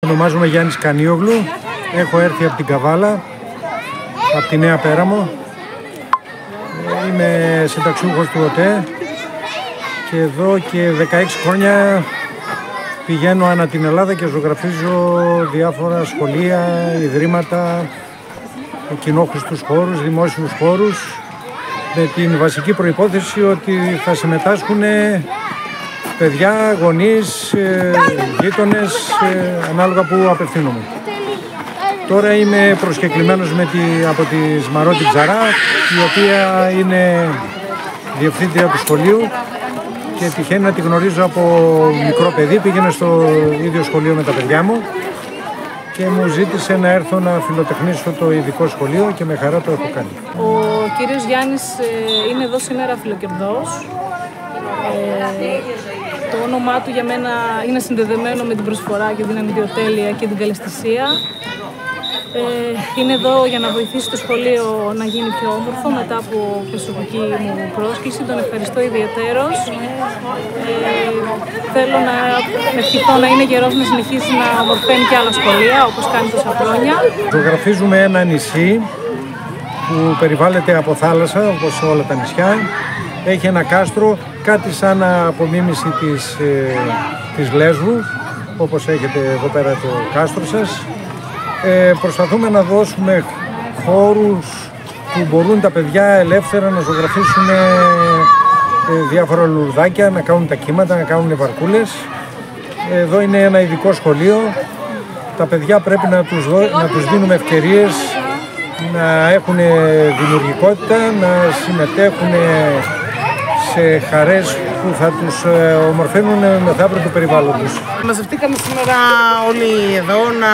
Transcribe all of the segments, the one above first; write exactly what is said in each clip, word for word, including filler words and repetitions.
Ονομάζομαι Γιάννης Κανίογλου, έχω έρθει από την Καβάλα, από τη Νέα Πέραμο. Είμαι συνταξιούχος του ΟΤΕ και εδώ και δεκαέξι χρόνια πηγαίνω ανά την Ελλάδα και ζωγραφίζω διάφορα σχολεία, ιδρύματα, κοινόχρηστους χώρους, δημόσιους χώρους, με την βασική προϋπόθεση ότι θα συμμετάσχουν παιδιά, γονείς, γείτονες, ανάλογα που απευθύνομαι. Τώρα είμαι προσκεκλημένος με τη, από τη Σμαρότη Ψαρά, η οποία είναι διευθύντρια του σχολείου και τυχαίνει να τη γνωρίζω από μικρό παιδί. Πήγαινε στο ίδιο σχολείο με τα παιδιά μου και μου ζήτησε να έρθω να φιλοτεχνήσω το ειδικό σχολείο και με χαρά το έχω κάνει. Ο κύριος Γιάννης είναι εδώ σήμερα φιλοκερδός. Ε, το όνομά του για μένα είναι συνδεδεμένο με την προσφορά και την αμοιδιοτέλεια και την καλαισθησία. Ε, είναι εδώ για να βοηθήσει το σχολείο να γίνει πιο όμορφο μετά από προσωπική μου πρόσκληση. Τον ευχαριστώ ιδιαιτέρως. Ε, θέλω να ευχηθώ να είναι γερός να συνεχίσει να ομορφαίνει και άλλα σχολεία όπως κάνει τόσα χρόνια. Ζωγραφίζουμε ένα νησί που περιβάλλεται από θάλασσα όπως όλα τα νησιά. Έχει ένα κάστρο, κάτι σαν απομίμηση της, ε, της Λέσβου, όπως έχετε εδώ πέρα το κάστρο σας. Ε, προσπαθούμε να δώσουμε χώρους που μπορούν τα παιδιά ελεύθερα να ζωγραφίσουν ε, διάφορα λουλουδάκια, να κάνουν τα κύματα, να κάνουν βαρκούλες. Εδώ είναι ένα ειδικό σχολείο. Τα παιδιά πρέπει να τους, δω, να τους δίνουμε ευκαιρίες να έχουν δημιουργικότητα, να συμμετέχουν σε χαρές που θα τους ομορφαίνουν μεθαύριο του περιβάλλοντος. Μαζευτήκαμε σήμερα όλοι εδώ να,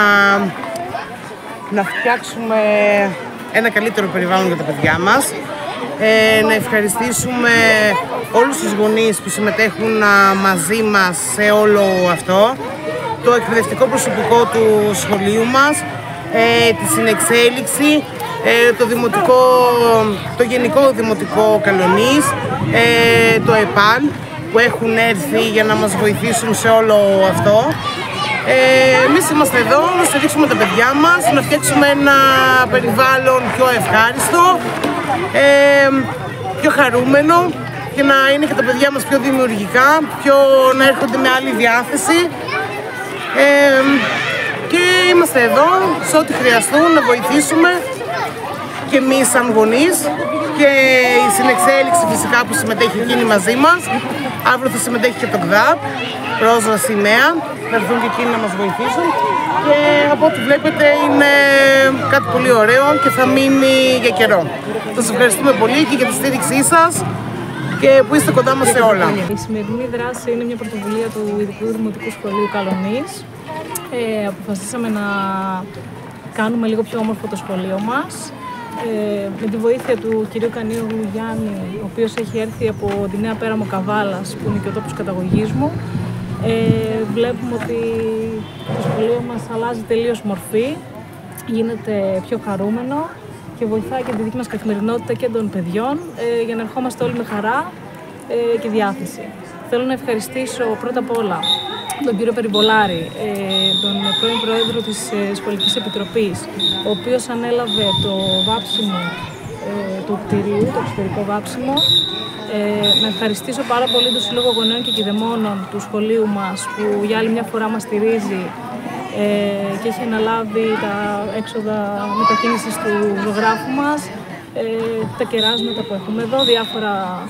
να φτιάξουμε ένα καλύτερο περιβάλλον για τα παιδιά μας. Ε, να ευχαριστήσουμε όλους τους γονείς που συμμετέχουν μαζί μας σε όλο αυτό, το εκπαιδευτικό προσωπικό του σχολείου μας, ε, τη συνεξέλιξη, ε, το, δημοτικό, το Γενικό Δημοτικό Καλονής, ε, το ΕΠΑΛ που έχουν έρθει για να μας βοηθήσουν σε όλο αυτό. Ε, εμείς είμαστε εδώ να στηρίξουμε τα παιδιά μας, να φτιάξουμε ένα περιβάλλον πιο ευχάριστο, ε, πιο χαρούμενο και να είναι και τα παιδιά μας πιο δημιουργικά, πιο, να έρχονται με άλλη διάθεση. Ε, και είμαστε εδώ σε ό,τι χρειαστούν να βοηθήσουμε και εμείς σαν γονείς και η συνεξέλιξη φυσικά που συμμετέχει εκείνη μαζί μας. Αύριο θα συμμετέχει και το ΚΔΑΠ, πρόσβαση νέα, θα έρθουν και εκείνοι να μας βοηθήσουν και από ό,τι βλέπετε είναι κάτι πολύ ωραίο και θα μείνει για καιρό. Σας ευχαριστούμε πολύ και για τη στήριξή σας και που είστε κοντά μας σε όλα. Η σημερινή δράση είναι μια πρωτοβουλία του Ειδικού Δημοτικού Σχολείου Καλονής. Ε, αποφασίσαμε να κάνουμε λίγο πιο όμορφο το σχολείο μας. Ε, με τη βοήθεια του κυρίου Κανίογλου Γιάννη, ο οποίος έχει έρθει από τη Νέα Πέραμο Καβάλας, που είναι και ο τόπος καταγωγής μου. Ε, βλέπουμε ότι το σχολείο μας αλλάζει τελείως μορφή, γίνεται πιο χαρούμενο και βοηθάει και τη δική μας καθημερινότητα και των παιδιών ε, για να ερχόμαστε όλοι με χαρά ε, και διάθεση. Θέλω να ευχαριστήσω πρώτα απ' όλα τον κύριο Περιβολάρη, τον πρώην Πρόεδρο της Σχολικής Επιτροπής, ο οποίος ανέλαβε το βάψιμο του κτηρίου, το εξωτερικό βάψιμο. Να ευχαριστήσω πάρα πολύ τον Σύλλογο Γονέων και Κηδεμόνων του σχολείου μας, που για άλλη μια φορά μας στηρίζει και έχει αναλάβει τα έξοδα μετακίνησης του ζωγράφου μας, τα κεράσματα που έχουμε εδώ, διάφορα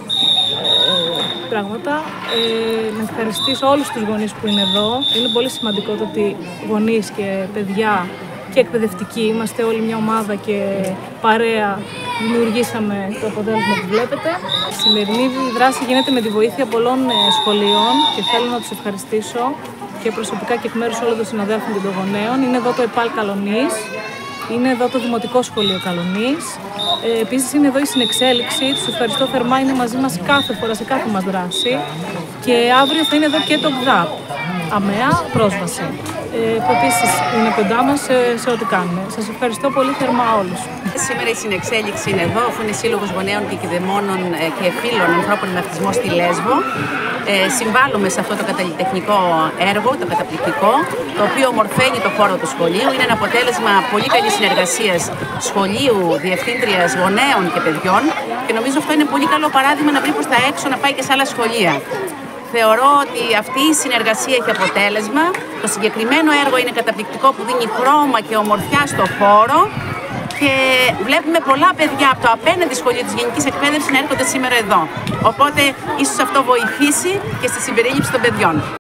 πράγματα. Ε, να ευχαριστήσω όλους τους γονείς που είναι εδώ. Είναι πολύ σημαντικό το ότι γονείς και παιδιά και εκπαιδευτικοί είμαστε όλοι μια ομάδα και παρέα δημιουργήσαμε το αποτέλεσμα που βλέπετε. Η σημερινή δράση γίνεται με τη βοήθεια πολλών σχολείων και θέλω να τους ευχαριστήσω και προσωπικά και εκ μέρους όλων των συναδέλφων και των γονέων. Είναι εδώ το ΕΠΑΛ Καλονής, είναι εδώ το Δημοτικό Σχολείο Καλονής. Ε, επίσης είναι εδώ η συνεξέλιξη, τους ευχαριστώ θερμά, είναι μαζί μας κάθε φορά σε κάθε μας δράση και αύριο θα είναι εδώ και το ΚΔΑΠ, ΑΜΕΑ, πρόσβαση, ε, που επίσης είναι κοντά μας σε, σε ό,τι κάνουμε. Σας ευχαριστώ πολύ θερμά όλους. Σήμερα η συνεξέλιξη είναι εδώ, αφού είναι Σύλλογος Γονέων και Κηδεμόνων και φίλων ανθρώπων με αυτισμό στη Λέσβο. ε, συμβάλλουμε σε αυτό το καλλιτεχνικό έργο, το καταπληκτικό, το οποίο ομορφαίνει το χώρο του σχολείου. Είναι ένα αποτέλεσμα πολύ καλής συνεργασίας σχολείου, διευθύντριας, γονέων και παιδιών και νομίζω αυτό είναι πολύ καλό παράδειγμα να βρει προς τα έξω, να πάει και σε άλλα σχολεία. Θεωρώ ότι αυτή η συνεργασία έχει αποτέλεσμα. Το συγκεκριμένο έργο είναι καταπληκτικό που δίνει χρώμα και ομορφιά στο χώρο και βλέπουμε πολλά παιδιά από το απέναντι σχολείο της Γενικής Εκπαίδευσης να έρχονται σήμερα εδώ. Οπότε ίσως αυτό βοηθήσει και στη συμπερίληψη των παιδιών.